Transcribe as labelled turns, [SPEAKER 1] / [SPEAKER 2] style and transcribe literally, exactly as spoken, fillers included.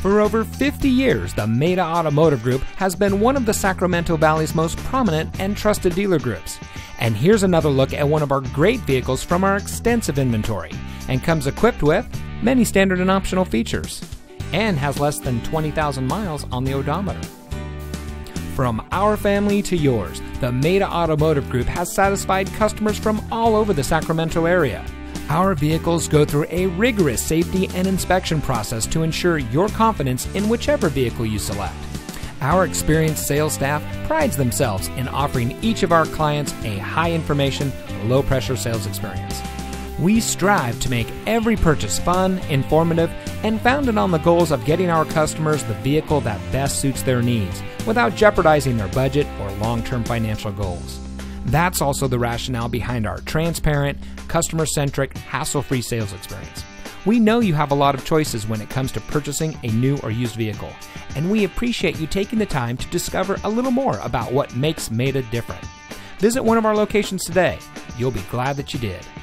[SPEAKER 1] For over fifty years, the Maida Automotive Group has been one of the Sacramento Valley's most prominent and trusted dealer groups. And here's another look at one of our great vehicles from our extensive inventory, and comes equipped with many standard and optional features, and has less than twenty thousand miles on the odometer. From our family to yours, the Maida Automotive Group has satisfied customers from all over the Sacramento area. Our vehicles go through a rigorous safety and inspection process to ensure your confidence in whichever vehicle you select. Our experienced sales staff prides themselves in offering each of our clients a high information, low pressure sales experience. We strive to make every purchase fun, informative, and founded on the goals of getting our customers the vehicle that best suits their needs without jeopardizing their budget or long-term financial goals. That's also the rationale behind our transparent, customer-centric, hassle-free sales experience. We know you have a lot of choices when it comes to purchasing a new or used vehicle, and we appreciate you taking the time to discover a little more about what makes Maida different. Visit one of our locations today. You'll be glad that you did.